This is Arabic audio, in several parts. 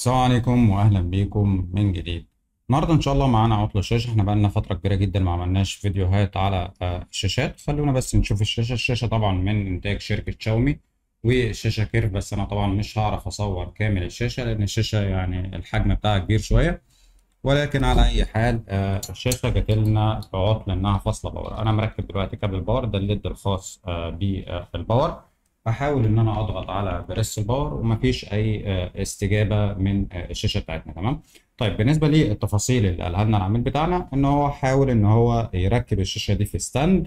السلام عليكم واهلا بيكم من جديد. النهارده ان شاء الله معانا عطل الشاشه. احنا بقالنا فتره كبيره جدا ما عملناش فيديوهات على الشاشات. خلونا بس نشوف الشاشه طبعا من انتاج شركه شاومي، والشاشه كيرف. بس انا طبعا مش هعرف اصور كامل الشاشه لان الشاشه يعني الحجم بتاعها كبير شويه. ولكن على اي حال الشاشه جات لنا بعطل انها فاصله باور. انا مركب دلوقتي كابل باور، ده الليد الخاص بالباور. هحاول ان انا اضغط على بريس الباور ومفيش اي استجابه من الشاشه بتاعتنا. تمام. طيب بالنسبه للتفاصيل اللي قالها لنا العميل بتاعنا، ان هو حاول ان هو يركب الشاشه دي في ستاند،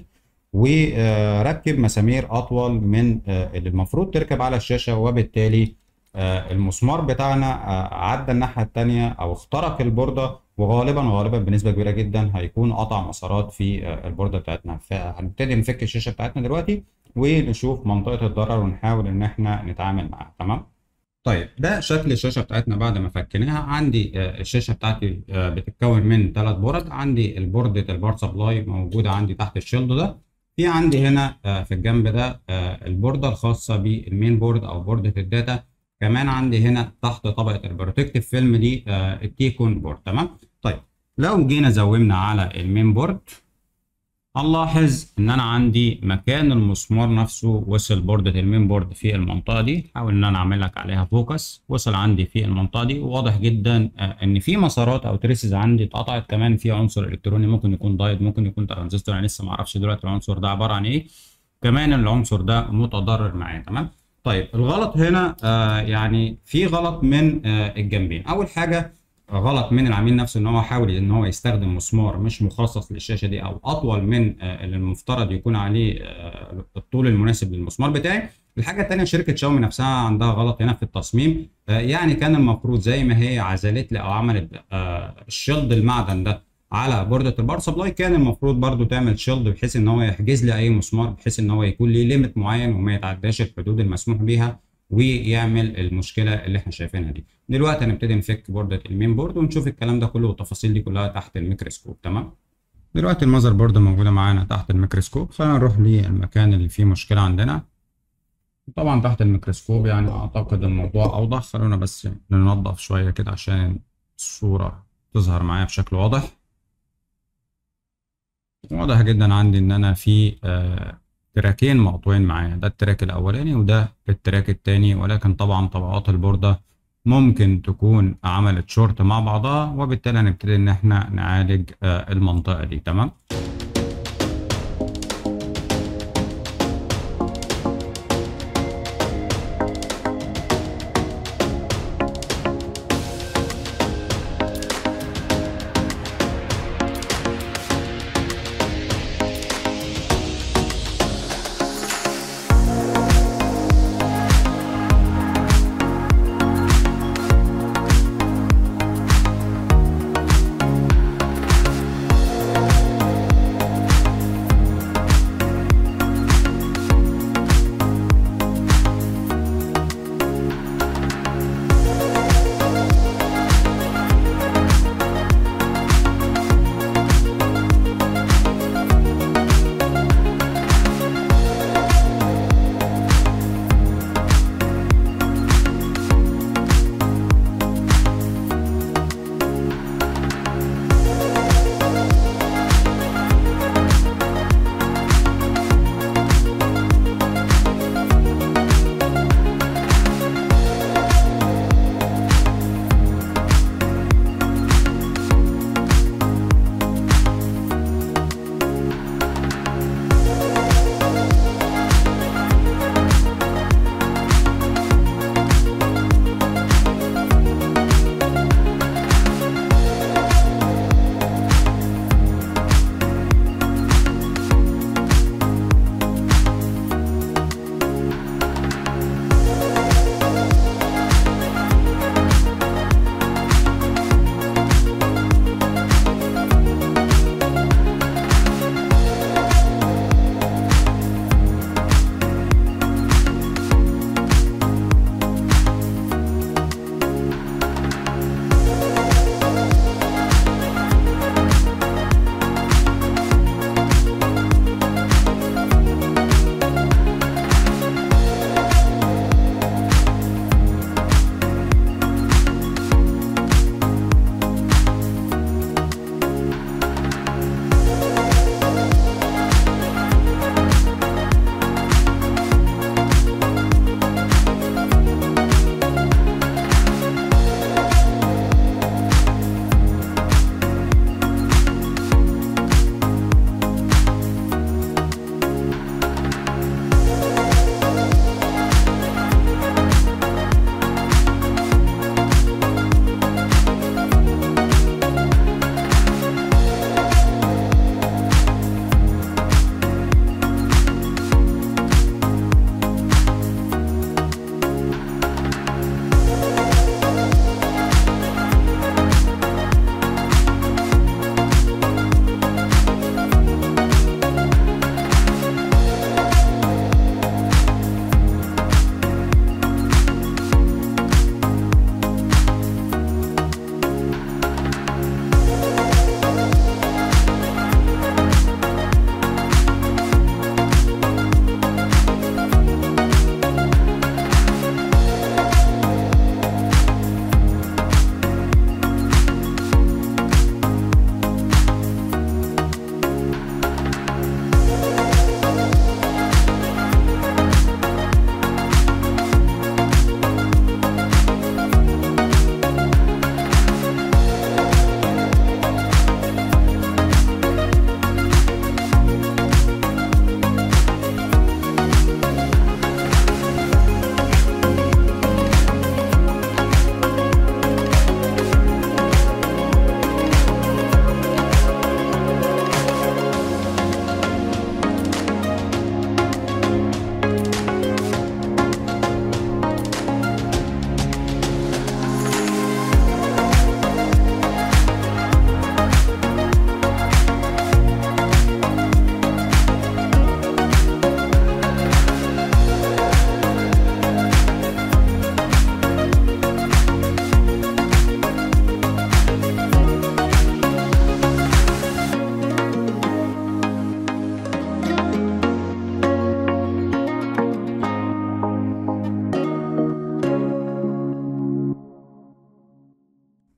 وركب مسامير اطول من اللي المفروض تركب على الشاشه، وبالتالي المسمار بتاعنا عدى الناحيه الثانيه او اخترق البورده، وغالبا بنسبه كبيره جدا هيكون قطع مسارات في البورده بتاعتنا. فهنبتدي نفك الشاشه بتاعتنا دلوقتي ونشوف منطقة الضرر ونحاول إن إحنا نتعامل معاها. تمام؟ طيب ده شكل الشاشة بتاعتنا بعد ما فكيناها. عندي الشاشة بتاعتي بتتكون من 3 بورد. عندي البوردة البار سبلاي موجودة عندي تحت الشيلد ده. في عندي هنا في الجنب ده البوردة الخاصة بالمين بورد أو بوردة الداتا. كمان عندي هنا تحت طبقة البروتكتيف فيلم دي التيكون بورد. تمام؟ طيب لو جينا زومنا على المين بورد، هنلاحظ ان انا عندي مكان المسمار نفسه وصل بوردة المين بورد في المنطقة دي. حاول ان انا اعمل لك عليها فوكس. وصل عندي في المنطقة دي، وواضح جدا ان في مسارات او تريسز عندي اتقطعت. كمان في عنصر الكتروني، ممكن يكون دايد، ممكن يكون ترانزستور، انا لسه ما اعرفش دلوقتي العنصر ده عبارة عن ايه. كمان العنصر ده متضرر معايا. تمام. طيب الغلط هنا يعني في غلط من الجنبين. اول حاجة غلط من العميل نفسه، ان هو حاول ان هو يستخدم مسمار مش مخصص للشاشه دي، او اطول من اللي المفترض يكون عليه الطول المناسب للمسمار بتاعي. الحاجه الثانيه، شركه شاومي نفسها عندها غلط هنا في التصميم. يعني كان المفروض زي ما هي عزلت لي او عملت الشيلد المعدن ده على بوردة البار سبلاي، كان المفروض برضو تعمل شيلد بحيث ان هو يحجز لي اي مسمار، بحيث ان هو يكون ليه ليميت معين وما يتعداش الحدود المسموح بيها، ويعمل المشكله اللي احنا شايفينها دي. دلوقتي هنبتدي نفك بوردة المين بورد ونشوف الكلام ده كله والتفاصيل دي كلها تحت الميكروسكوب. تمام. دلوقتي المذر بورد موجودة معانا تحت الميكروسكوب. خلينا نروح للمكان اللي فيه مشكلة عندنا. طبعا تحت الميكروسكوب يعني أعتقد الموضوع أوضح. خلونا بس ننظف شوية كده عشان الصورة تظهر معايا بشكل واضح. واضح جدا عندي إن أنا في تراكين مقطوعين معايا. ده التراك الأولاني وده التراك التاني، ولكن طبعا طبقات البوردة ممكن تكون عملت شورت مع بعضها، وبالتالي هنبتدي ان احنا نعالج المنطقة دي. تمام.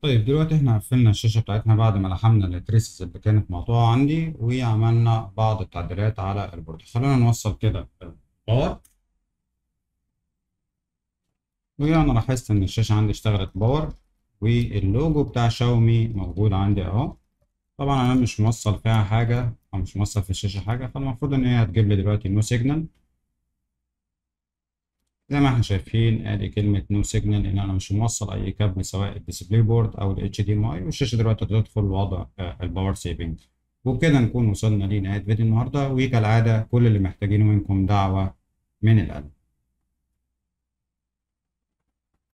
طيب دلوقتي احنا قفلنا الشاشة بتاعتنا بعد ما لحمنا التريسز اللي كانت مقطوعة عندي وعملنا بعض التعديلات على البورد. خلينا نوصل كده الباور، وانا لاحظت ان الشاشة عندي اشتغلت باور، واللوجو بتاع شاومي موجود عندي اهو. طبعا انا مش موصل فيها حاجة او مش موصل في الشاشة حاجة، فالمفروض ان هي هتجيب لي دلوقتي نو سيجنال. زي ما احنا شايفين ادي كلمة نو سيجنال ان انا مش موصل اي كابل سواء الديسبلاي بورد او ال HDMI، والشاشة دلوقتي تدخل وضع الباور سيفنج. وبكده نكون وصلنا لنهاية فيديو النهاردة، وكالعادة كل اللي محتاجينه منكم دعوة من القلب.